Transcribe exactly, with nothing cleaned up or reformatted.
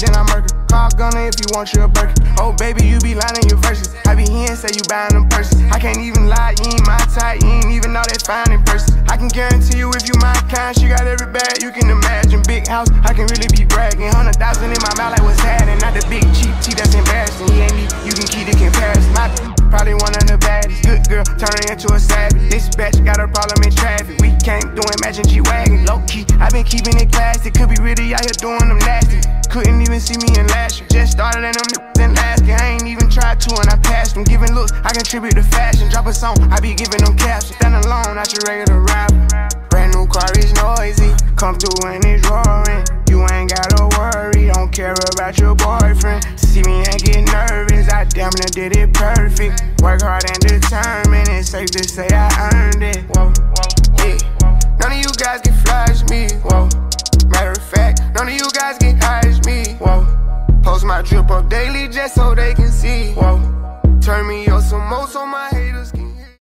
then I murder. Call gunner if you want you a burger. Oh baby, you be lying your verses. I be here and say you buying them purses. I can't even lie, you ain't my type, you ain't even know that fine in person. I can guarantee you if you my kind, she got every bag you can imagine. Big house, I can really be bragging. Hundred thousand in my mouth like what's happening. Not the big cheap tea that's embarrassing. He ain't me, you can keep the comparison. My probably one of the baddest. Good girl, turning into a savage. This bitch got a problem in traffic. We came doing matching G-Wagon. Low key, I been keeping it classy. Could be really out here doing them nasty. Couldn't even see me in last year. Just started in them niggas in last year. I ain't even tried to and I passed them. Giving looks, I contribute to fashion. Drop a song, I be giving them captions. Stand alone, not your regular rapper. Brand new car is noisy. Come through and it's roaring. You ain't gotta worry, don't care about your boyfriend. See me and get nervous, I damn near did it perfect. Work hard and determined, it's safe to say I earned it. Whoa, yeah. None of you guys can flash me, whoa. Matter of fact, none of you guys can hide me, whoa. Post my drip up daily just so they can see, whoa. Turn me up some more so my head.